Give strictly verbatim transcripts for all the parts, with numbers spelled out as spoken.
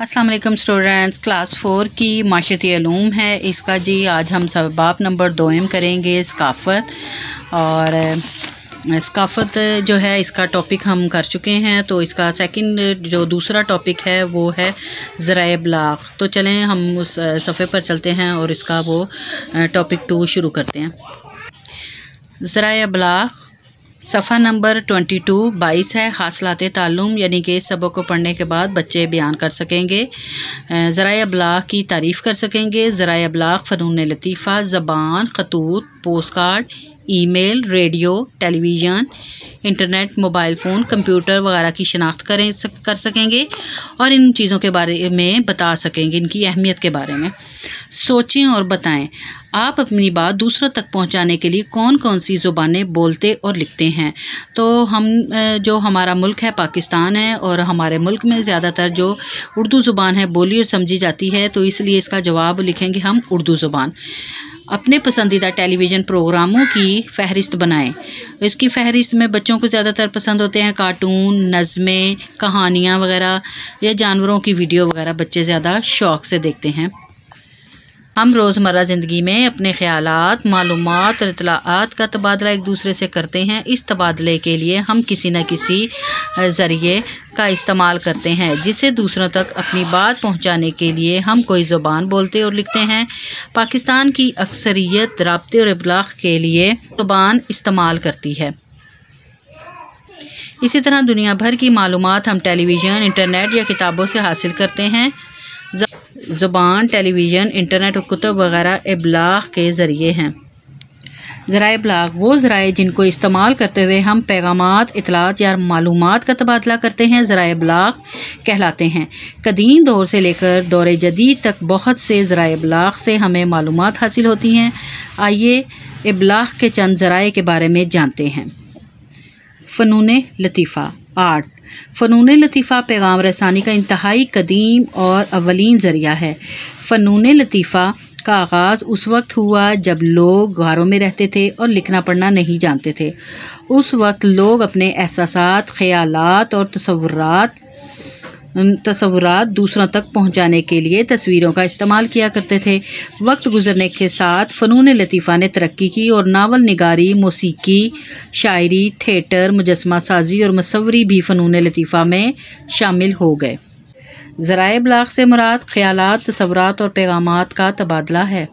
अस्सलाम वालेकुम students, class four की माशरती उलूम है इसका जी। आज हम सबबाब नंबर दोम करेंगे सकाफ़त। और सकाफ़त जो है इसका टॉपिक हम कर चुके हैं, तो इसका सेकंड जो दूसरा टॉपिक है वो है ज़राए इब्लाग। तो चलें हम उस सफ़े पर चलते हैं और इसका वो टॉपिक टू शुरू करते हैं। ज़राए इब्लाग सफ़ा नंबर ट्वेंटी टू बाईस है। हासिलात ताल्लुम यानी कि इस सबक को पढ़ने के बाद बच्चे बयान कर सकेंगे, ज़राए इब्लाग की तारीफ़ कर सकेंगे। ज़राए इब्लाग फ़नून लतीफ़ा, ज़बान, खतूत, post card, email, radio, television, internet, mobile phone, computer वगैरह की शनाख्त करें सक, कर सकेंगे और इन चीज़ों के बारे में बता सकेंगे, इनकी अहमियत के बारे में। सोचें और बताएं, आप अपनी बात दूसरों तक पहुंचाने के लिए कौन कौन सी ज़ुबानें बोलते और लिखते हैं। तो हम जो हमारा मुल्क है पाकिस्तान है, और हमारे मुल्क में ज़्यादातर जो उर्दू ज़ुबान है बोली और समझी जाती है, तो इसलिए इसका जवाब लिखेंगे हम उर्दू ज़ुबान। अपने पसंदीदा टेलीविज़न प्रोग्रामों की फ़हरिस्त बनाएं। इसकी फ़हरिस्त में बच्चों को ज़्यादातर पसंद होते हैं कार्टून, नज़में, कहानियाँ वगैरह या जानवरों की वीडियो वगैरह बच्चे ज़्यादा शौक़ से देखते हैं। हम रोज़मर्रा ज़िंदगी में अपने ख़यालात, मालूमात और इत्तलाआत का तबादला एक दूसरे से करते हैं। इस तबादले के लिए हम किसी न किसी ज़रिए का इस्तेमाल करते हैं, जिसे दूसरों तक अपनी बात पहुंचाने के लिए हम कोई ज़ुबान बोलते और लिखते हैं। पाकिस्तान की अक्सरियत राब्ते और इब्लाग के लिए ज़ुबान इस्तेमाल करती है। इसी तरह दुनिया भर की मालूमात हम टेलीविज़न, इंटरनेट या किताबों से हासिल करते हैं। ज़ुबान, टेलीविज़न, इंटरनेट और कुतुब वगैरह इब्लाग के ज़रिए हैं। ज़राए इब्लाग वो ज़राए जिनको इस्तेमाल करते हुए हम पैगामात, इत्तलात या मालूमात का तबादला करते हैं, ज़राए इब्लाग कहलाते हैं। कदीम दौर से लेकर दौर जदीद तक बहुत से ज़राए इब्लाग से हमें मालूमात हासिल होती हैं। आइए इब्लाग के चंद ज़राए के बारे में जानते हैं। फ़नून लतीफ़ा, आर्ट। फ़नून लतीफ़ा पैगाम रसानी का इंतहाई कदीम और अवलीन ज़रिया है। फ़नून लतीफ़ा का आगाज़ उस वक्त हुआ जब लोग घरों में रहते थे और लिखना पढ़ना नहीं जानते थे। उस वक्त लोग अपने एहसासात, ख़यालात और तसव्वुरात तसव्वुरात दूसरों तक पहुंचाने के लिए तस्वीरों का इस्तेमाल किया करते थे। वक्त गुजरने के साथ फ़नून लतीफ़ा ने तरक्की की और नावल निगारी, मौसीकी, शायरी, थिएटर, मुजस्मा साजी और मसव्वरी भी फ़नून लतीफ़ा में शामिल हो गए। ज़राए इब्लाग से मुराद ख़यालात, तसव्वुरात और पैगामात का तबादला है।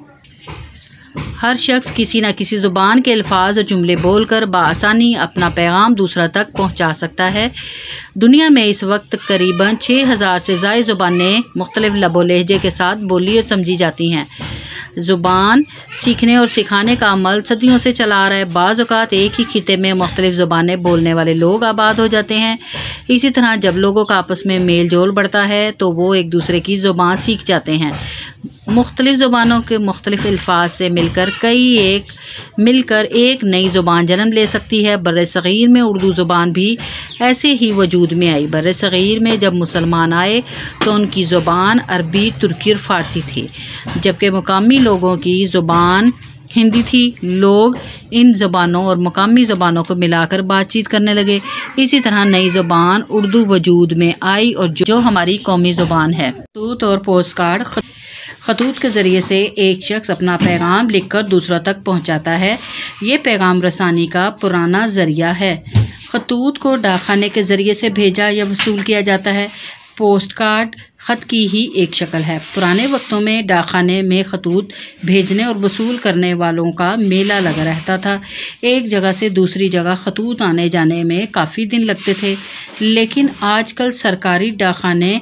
हर शख्स किसी न किसी ज़ुबान के अल्फाज और जुमले बोलकर बआसानी अपना पैगाम दूसरा तक पहुंचा सकता है। दुनिया में इस वक्त करीबन छः हज़ार से ज़ायद ज़ुबानें मुख्तलिफ़ लबो लहजे के साथ बोली और समझी जाती हैं। ज़ुबान सीखने और सिखाने का अमल सदियों से चला आ रहा है। बाज़ औक़ात एक ही खिते में मुख्तलिफ़ ज़ुबानें बोलने वाले लोग आबाद हो जाते हैं। इसी तरह जब लोगों का आपस में मेल जोल बढ़ता है तो वो एक दूसरे की ज़ुबान सीख जाते हैं। मुख्तलिफ़ ज़ुबानों के मुख्तलिफ़ अल्फाज से मिलकर कई एक मिलकर एक नई ज़ुबान जन्म ले सकती है। बर्र-ए-सग़ीर में उर्दू ज़ुबान भी ऐसे ही वजूद में आई। बर्र-ए-सग़ीर में जब मुसलमान आए तो उनकी ज़ुबान अरबी, तुर्की और फ़ारसी थी, जबकि मुकामी लोगों की ज़ुबान हिंदी थी। लोग इन ज़ुबानों और मुकामी ज़ुबानों को मिलाकर बातचीत करने लगे। इसी तरह नई ज़ुबान उर्दू वजूद में आई और जो हमारी कौमी ज़ुबान है। खतूत और पोस्ट कार्ड। खतूत के ज़रिए से एक शख्स अपना पैगाम लिखकर दूसरों तक पहुंचाता है। ये पैगाम रसानी का पुराना ज़रिया है। खतूत को डाकखाने के ज़रिए से भेजा या वसूल किया जाता है। पोस्ट कार्ड ख़त की ही एक शक्ल है। पुराने वक्तों में डाकखाने में खतूत भेजने और वसूल करने वालों का मेला लगा रहता था। एक जगह से दूसरी जगह खतूत आने जाने में काफ़ी दिन लगते थे, लेकिन आजकल सरकारी डाकखाने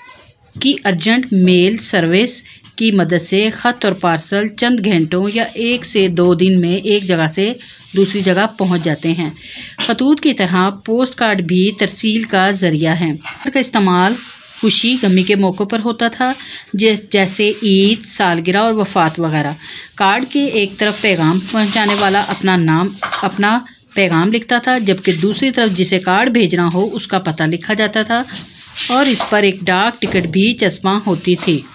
की अर्जेंट मेल सर्विस की मदद से ख़त और पार्सल चंद घंटों या एक से दो दिन में एक जगह से दूसरी जगह पहुंच जाते हैं। खतूत की तरह पोस्ट कार्ड भी तरसील का ज़रिया है। कार्ड का इस्तेमाल खुशी गमी के मौक़ों पर होता था, जैसे ईद, सालगिरह और वफ़ात वगैरह। कार्ड के एक तरफ पैगाम पहुंचाने वाला अपना नाम अपना पैगाम लिखता था, जबकि दूसरी तरफ जिसे कार्ड भेजना हो उसका पता लिखा जाता था और इस पर एक डाक टिकट भी चस्पा होती थी।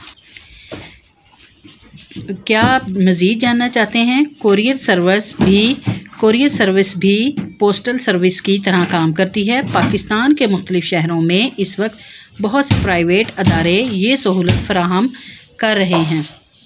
क्या आप मज़ीद जानना चाहते हैं? कुरियर सर्विस भी कोरियर सर्विस भी पोस्टल सर्विस की तरह काम करती है। पाकिस्तान के मुख्तलिफ शहरों में इस वक्त बहुत से प्राइवेट अदारे ये सहूलत फराहम कर रहे हैं।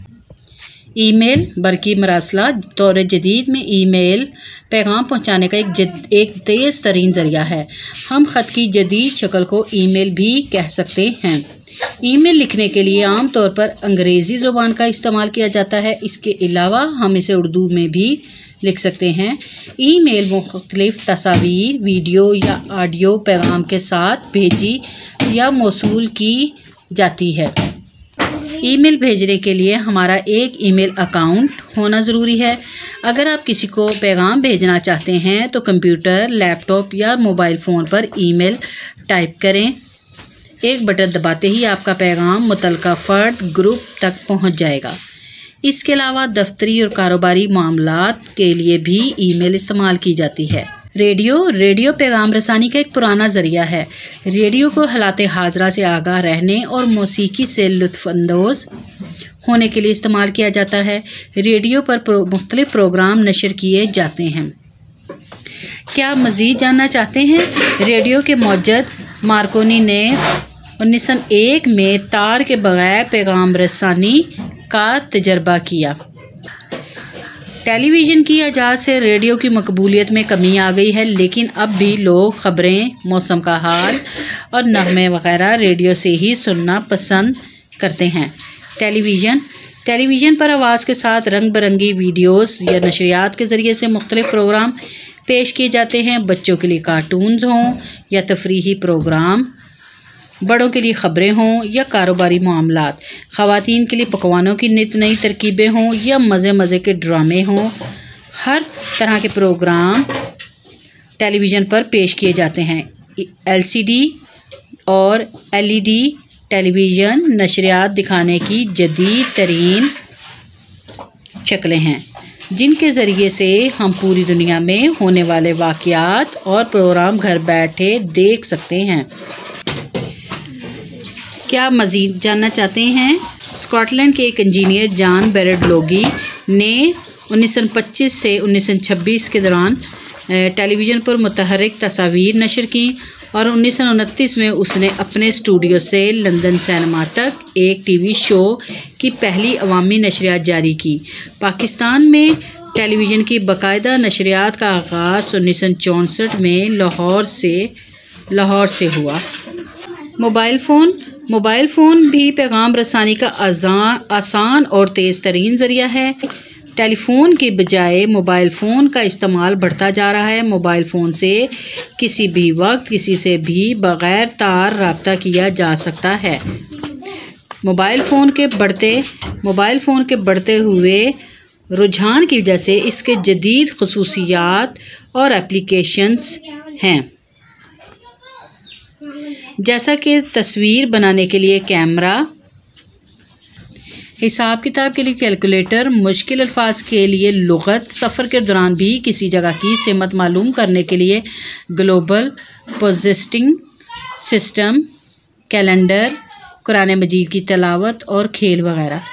ईमेल बरकी मरासला दौर जदीद में ईमेल पैगाम पहुंचाने का एक जद, एक तेज़ तरीन ज़रिया है। हम ख़त की जदीद शक्ल को ईमेल भी कह सकते हैं। ईमेल लिखने के लिए आम तौर पर अंग्रेज़ी ज़ुबान का इस्तेमाल किया जाता है। इसके अलावा हम इसे उर्दू में भी लिख सकते हैं। ईमेल मुख्तलिफ तस्वीर, वीडियो या ऑडियो पैगाम के साथ भेजी या मौसूल की जाती है। ईमेल भेजने के लिए हमारा एक ईमेल अकाउंट होना ज़रूरी है। अगर आप किसी को पैगाम भेजना चाहते हैं तो कंप्यूटर, लैपटॉप या मोबाइल फ़ोन पर ईमेल टाइप करें। एक बटन दबाते ही आपका पैगाम मुतलका फ़र्द ग्रुप तक पहुंच जाएगा। इसके अलावा दफ्तरी और कारोबारी मामलात के लिए भी ईमेल इस्तेमाल की जाती है। रेडियो रेडियो पैगाम रसानी का एक पुराना ज़रिया है। रेडियो को हालात हाजरा से आगाह रहने और मौसीकी से लुत्फ़अंदोज़ होने के लिए इस्तेमाल किया जाता है। रेडियो पर प्रो, मुख्तलिफ प्रोग्राम नशर किए जाते हैं। क्या मज़ीद जानना चाहते हैं? रेडियो के मौजद मार्कोनी ने उन्नीस सौ एक में तार के बगैर पैगाम रसानी का तजर्बा किया। टेलीविज़न की इजाज़त से रेडियो की मकबूलियत में कमी आ गई है, लेकिन अब भी लोग ख़बरें, मौसम का हाल और नग़मे वग़ैरह रेडियो से ही सुनना पसंद करते हैं। टेलीविज़न टेलीविज़न पर आवाज़ के साथ रंग बिरंगी वीडियोस या नशरियात के ज़रिए से मुख्तलिफ प्रोग्राम पेश किए जाते हैं। बच्चों के लिए कार्टून्स हों या तफरीही प्रोग्राम, बड़ों के लिए ख़बरें हों या कारोबारी मामलात, ख़वातीन के लिए पकवानों की नित नई तरकीबें हों या मज़े मज़े के ड्रामे हों, हर तरह के प्रोग्राम टेलीविज़न पर पेश किए जाते हैं। एलसीडी और एलईडी टेलीविज़न नशरियात दिखाने की जदीद तरीन शक्लें हैं, जिनके ज़रिए से हम पूरी दुनिया में होने वाले वाक़यात और प्रोग्राम घर बैठे देख सकते हैं। क्या मज़ीद जानना चाहते हैं? स्कॉटलैंड के एक इंजीनियर जॉन बेरेडलोगी ने उन्नीस सौ पच्चीस से उन्नीस सौ छब्बीस के दौरान टेलीविज़न पर मुतहर्रिक तस्वीर नशर की और उन्नीस सौ उनतीस में उसने अपने स्टूडियो से लंदन सिनेमा तक एक टीवी शो की पहली अवामी नशरियात जारी की। पाकिस्तान में टेलीविज़न की बाकायदा नशरियात का आगाज़ उन्नीस सौ चौंसठ में लाहौर से लाहौर से हुआ। मोबाइल फ़ोन मोबाइल फ़ोन भी पैगाम रसानी का आसान और तेज़ तरीन ज़रिया है। टेलीफोन के बजाय मोबाइल फ़ोन का इस्तेमाल बढ़ता जा रहा है। मोबाइल फ़ोन से किसी भी वक्त किसी से भी बग़ैर तार रब्ता किया जा सकता है। मोबाइल फ़ोन के बढ़ते मोबाइल फ़ोन के बढ़ते हुए रुझान की वजह से इसके जदीद ख़ुसूसियात और एप्लीकेशंस हैं, जैसा कि तस्वीर बनाने के लिए कैमरा, हिसाब किताब के लिए कैलकुलेटर, मुश्किल अल्फाज के लिए लुग़त, सफ़र के दौरान भी किसी जगह की सिमत मालूम करने के लिए ग्लोबल पोजिशनिंग सिस्टम, कैलेंडर, कुरान मजीद की तिलावत और खेल वगैरह।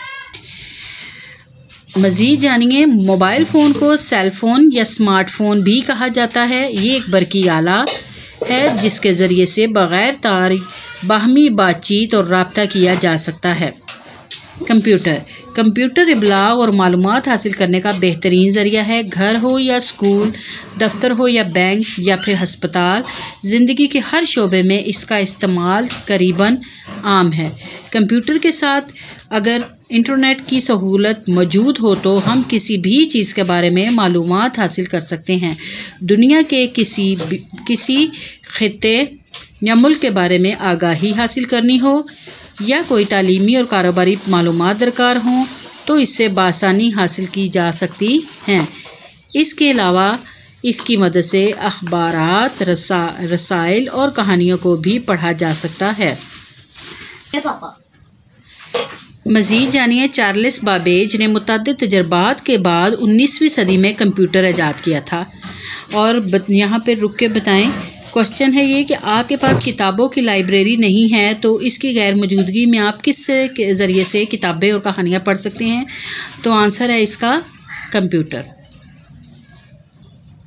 मज़ीद जानिए, मोबाइल फ़ोन को सेल फ़ोन या स्मार्टफ़ोन भी कहा जाता है। ये एक बरकी आला है जिसके ज़रिए से बग़ैर तार बाहमी बातचीत और रब्ता किया जा सकता है। कंप्यूटर कंप्यूटर इब्लाग और मालूमात हासिल करने का बेहतरीन ज़रिया है। घर हो या स्कूल, दफ्तर हो या बैंक या फिर हस्पताल, ज़िंदगी के हर शोबे में इसका इस्तेमाल करीबन आम है। कंप्यूटर के साथ अगर इंटरनेट की सहूलत मौजूद हो तो हम किसी भी चीज़ के बारे में मालूमात हासिल कर सकते हैं। दुनिया के किसी किसी खित्ते या मुल्क के बारे में आगाही हासिल करनी हो या कोई तालीमी और कारोबारी मालूमात दरकार हों तो इससे बासानी हासिल की जा सकती हैं। इसके अलावा इसकी मदद से अखबारात, रसा रसाइल और कहानियों को भी पढ़ा जा सकता है। पापा मज़ीद जानिए, चार्ल्स बाबेज ने मुतअद्दिद तजर्बात के बाद उन्नीसवीं सदी में कंप्यूटर ईजाद किया था। और यहाँ पे रुक के बताएं, क्वेश्चन है ये कि आपके पास किताबों की लाइब्रेरी नहीं है तो इसकी गैर मौजूदगी में आप किस ज़रिए से किताबें और कहानियाँ पढ़ सकते हैं? तो आंसर है इसका कंप्यूटर।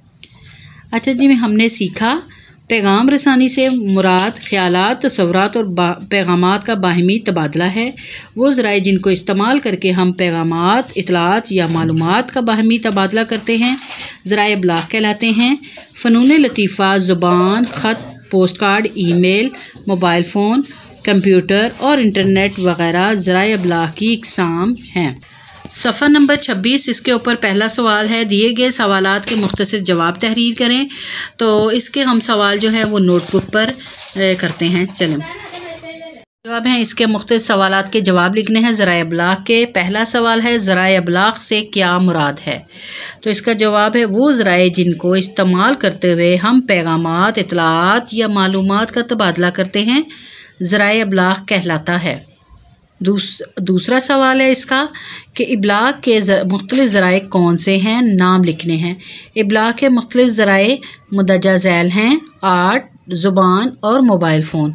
अच्छा जी, में हमने सीखा पैगाम रसानी से मुराद ख़यालात, तसव्वुरात और पैगामात का बाहिमी तबादला है। वो ज़राए जिनको इस्तेमाल करके हम पैगामात, इतलात या मालूमात का बाहिमी तबादला करते हैं ज़राए इब्लाग़ कहलाते हैं। फ़नून लतीफ़ा ज़ुबान, ख़त, post card, email, mobile phone, computer और इंटरनेट वगैरह ज़राए इब्लाग़ की इक़साम हैं। सफ़ा नंबर छब्बीस, इसके ऊपर पहला सवाल है, दिए गए सवालात के मुख्तसर जवाब तहरीर करें। तो इसके हम सवाल जो है वो नोटबुक पर करते हैं। चलें, जवाब हैं इसके मुख्तसर सवालात के जवाब लिखने हैं ज़राए इब्लाग़ के। पहला सवाल है, ज़राए इब्लाग़ से क्या मुराद है? तो इसका जवाब है वो ज़राए जिनको इस्तेमाल करते हुए हम पैगामात, इतलात या मालूमात का तबादला करते हैं ज़राए इब्लाग़ कहलाता है। दूस, दूसरा सवाल है इसका कि इब्लाग़ के मुख्तलिफ़ ज़राए कौन से हैं? नाम लिखने हैं। इब्लाग़ के मुख्तलिफ़ ज़राए मुंदरजा झैल हैं आर्ट, ज़ुबान और मोबाइल फ़ोन,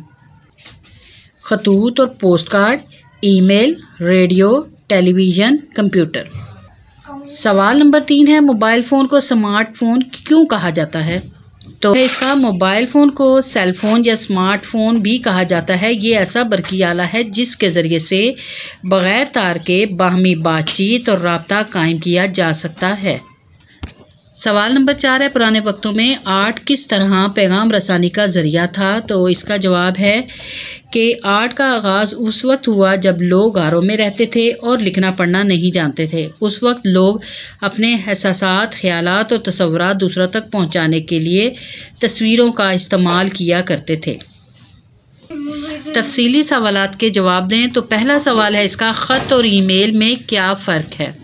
खतूत और post card, email, radio, television, computer. सवाल नंबर तीन है, मोबाइल फ़ोन को स्मार्टफ़ोन क्यों कहा जाता है? तो इसका मोबाइल फ़ोन को सेल फ़ोन या स्मार्टफ़ोन भी कहा जाता है। ये ऐसा बरक़ी आला है जिसके ज़रिए से बग़ैर तार के बाहमी बातचीत और राब्ता कायम किया जा सकता है। सवाल नंबर चार है, पुराने वक्तों में आर्ट किस तरह पैगाम रसानी का ज़रिया था? तो इसका जवाब है कि आर्ट का आगाज़ उस वक्त हुआ जब लोग घरों में रहते थे और लिखना पढ़ना नहीं जानते थे। उस वक्त लोग अपने एहसासात, ख़यालात और तसव्वुरात दूसरों तक पहुंचाने के लिए तस्वीरों का इस्तेमाल किया करते थे। तफसीली सवालात के जवाब दें। तो पहला सवाल है इसका, ख़त और ईमेल में क्या फ़र्क है?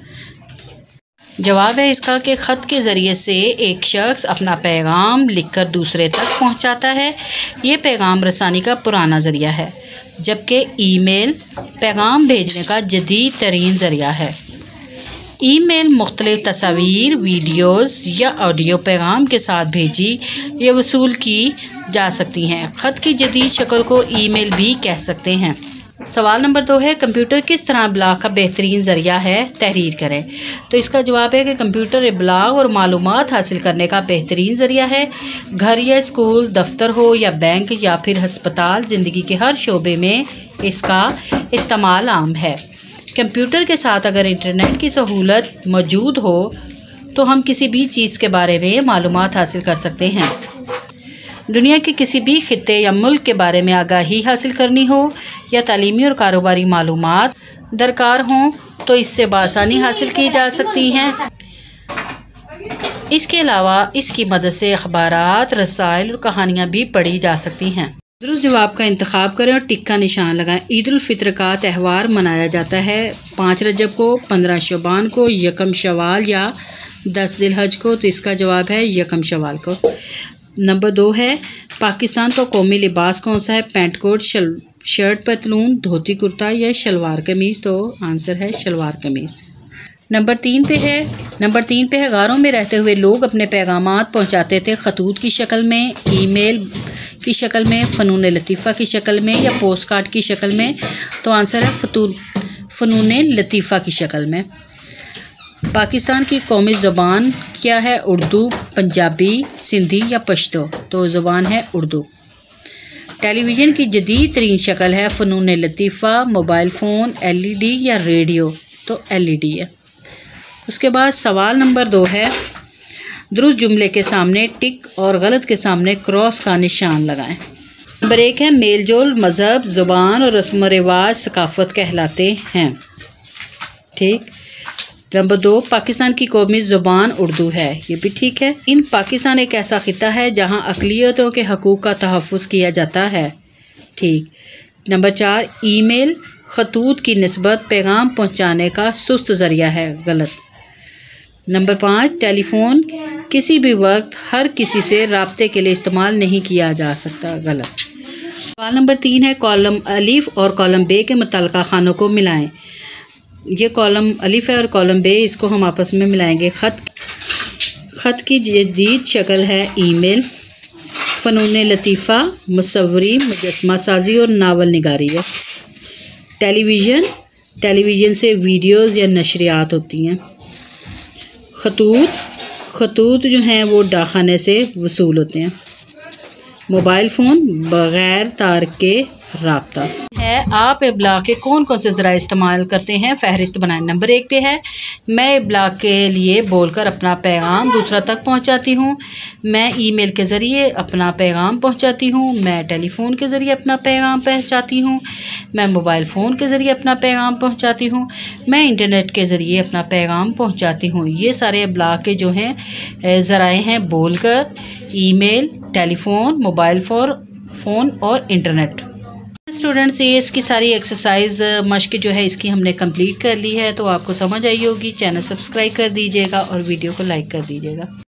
जवाब है इसका कि ख़त के ज़रिए से एक शख्स अपना पैगाम लिखकर दूसरे तक पहुंचाता है। ये पैगाम रसानी का पुराना ज़रिया है, जबकि ईमेल पैगाम भेजने का जदीद तरीन ज़रिया है। ईमेल मुख्तलिफ़ तस्वीर, वीडियोज़ या ऑडियो पैगाम के साथ भेजी या वसूल की जा सकती हैं। ख़त की जदीद शक्ल को ईमेल भी कह सकते हैं। सवाल नंबर दो है, कंप्यूटर किस तरह इब्लाग़ का बेहतरीन ज़रिया है? तहरीर करें। तो इसका जवाब है कि कंप्यूटर इब्लाग़ और मालूमात हासिल करने का बेहतरीन ज़रिया है। घर या स्कूल, दफ्तर हो या बैंक या फिर हस्पताल, ज़िंदगी के हर शोबे में इसका इस्तेमाल आम है। कंप्यूटर के साथ अगर इंटरनेट की सहूलत मौजूद हो तो हम किसी भी चीज़ के बारे में मालूमात हासिल कर सकते हैं। दुनिया के किसी भी खित्ते या मुल्क के बारे में आगाही हासिल करनी हो या तालीमी और कारोबारी मालूमात दरकार हों तो इससे बआसानी हासिल की जा सकती हैं। इसके अलावा इसकी मदद से अखबारात, रसायल और कहानियाँ भी पढ़ी जा सकती हैं। दुरुस्त जवाब का इंतखाब करें और टिक का निशान लगाएं। ईद उल फित्र का त्यौहार मनाया जाता है पाँच रजब को, पंद्रह शबान को, यकम शवाल या दस जिलहज को। तो इसका जवाब है यकम शवाल को। नंबर दो है, पाकिस्तान का कौमी लिबास कौन सा है? पैंट कोट, शल शर्ट पतलून, धोती कुर्ता या शलवार कमीज़? तो आंसर है शलवार कमीज़। नंबर तीन पे है नंबर तीन पे है गारों में रहते हुए लोग अपने पैगामात पहुंचाते थे खतूत की शक्ल में, ईमेल की शक्ल में, फ़नून लतीफ़ा की शक्ल में या पोस्ट कार्ड की शक्ल में? तो आंसर है फतून फ़नून लतीफ़ा की शक्ल में। पाकिस्तान की कौमी ज़ुबान क्या है? उर्दू, पंजाबी, सिंधी या पश्तो? तो ज़ुबान है उर्दू। टेलीविज़न की जदीद तरीन शक्ल है फ़नून लतीफ़ा, मोबाइल फ़ोन, एलईडी या रेडियो? तो एलईडी है। उसके बाद सवाल नंबर दो है, दुरुस्त जुमले के सामने टिक और गलत के सामने क्रॉस का निशान लगाएं। नंबर एक है, मेल जोल मज़हब, ज़ुबान और रस्म व रिवाज सकाफ़त कहलाते हैं। ठीक। नंबर दो, पाकिस्तान की कौमी ज़ुबान उर्दू है, ये भी ठीक है। इन पाकिस्तान एक ऐसा ख़ित्ता है जहाँ अक़लियतों के हकूक़ का तहफ़्फ़ुज़ किया जाता है। ठीक। नंबर चार, ईमेल खतूत की निस्बत पैगाम पहुँचाने का सुस्त ज़रिया है, गलत। नंबर पाँच, टेलीफ़ोन किसी भी वक्त हर किसी से राब्ते के लिए इस्तेमाल नहीं किया जा सकता, गलत। सवाल नंबर तीन है, कॉलम अलिफ़ और कॉलम बे के मुतल्लिक़ा खानों को मिलाएं। ये कॉलम अलिफ़ है और कॉलम बे, इसको हम आपस में मिलाएंगे। ख़त ख़त की जदीद शक्ल है ईमेल, फ़नून लतीफ़ा मुसव्वरी, मुजस्मा साजी और नावल निगारी है। टेलीविज़न टेलीविज़न से वीडियोज़ या नशरियात होती हैं। खतूत खतूत जो हैं वो डाकखाने से वसूल होते हैं। मोबाइल फ़ोन बग़ैर तार के राब्ता है। आप इब्लाग के कौन कौन से ज़रा इस्तेमाल करते हैं, फहरिस्त बनाएं। नंबर एक पे है, मैं इब्लाग के लिए बोलकर अपना पैगाम दूसरा तक पहुंचाती हूं। मैं ईमेल के ज़रिए अपना पैगाम पहुंचाती हूं। मैं टेलीफ़ोन के ज़रिए अपना पैगाम पहुंचाती हूं। मैं मोबाइल फ़ोन के ज़रिए अपना पैगाम पहुंचाती हूं। मैं इंटरनेट के ज़रिए अपना पैगाम पहुंचाती हूं। ये सारे इब्लाग के जो हैं ज़राए हैं, बोलकर, ईमेल, टेलीफ़ोन, मोबाइल फ़ोन और इंटरनेट। स्टूडेंट्स, ये इसकी सारी एक्सरसाइज मश्क जो है इसकी हमने कंप्लीट कर ली है, तो आपको समझ आई होगी। चैनल सब्सक्राइब कर दीजिएगा और वीडियो को लाइक कर दीजिएगा।